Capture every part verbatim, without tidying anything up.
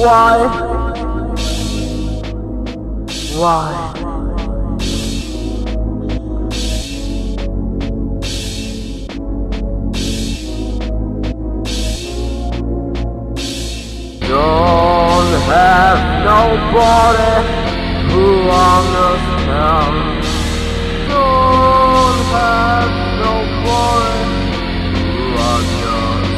Why? Why? Don't have nobody who understands. Don't have nobody who understands.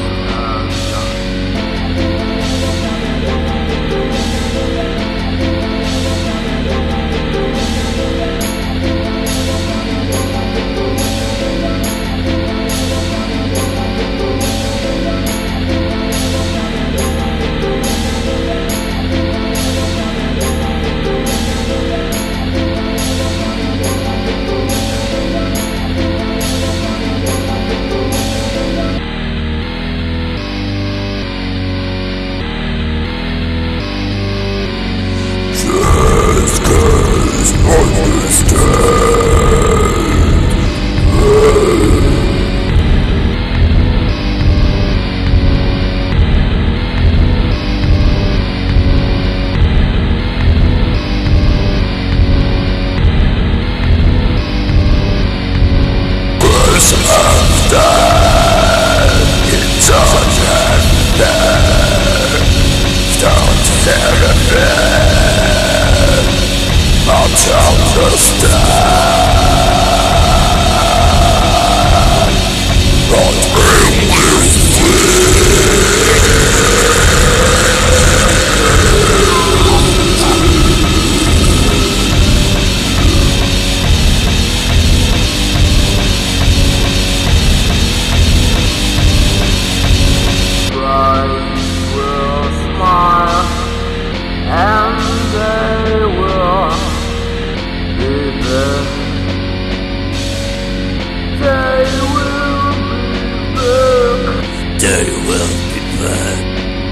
They will be back.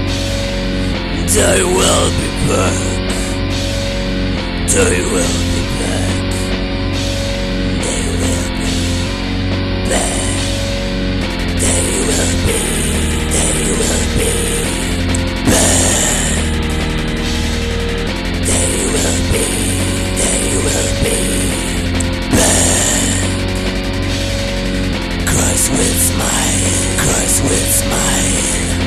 They will be back. They will be back. They will be back. They will be. They will be back. They will be. They will be back. Christ will smile. Christ will smile.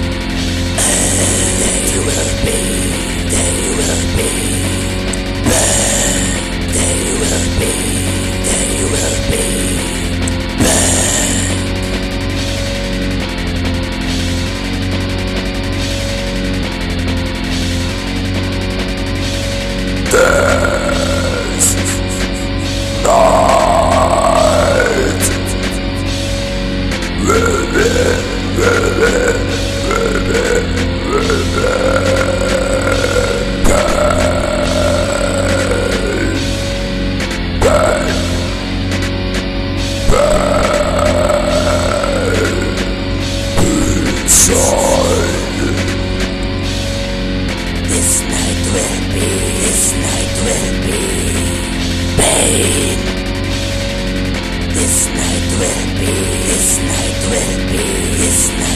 And they will be. They will be back. They will be. They will be back. This night will be, will be, will be, will be pain, pain, pain inside. This night will be, this night will be pain. This night will be, this night will be, this night